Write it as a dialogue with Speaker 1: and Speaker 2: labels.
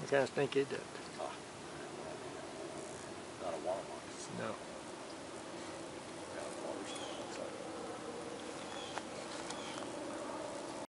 Speaker 1: kind of think it does.
Speaker 2: Ah, not a watermark.
Speaker 1: No.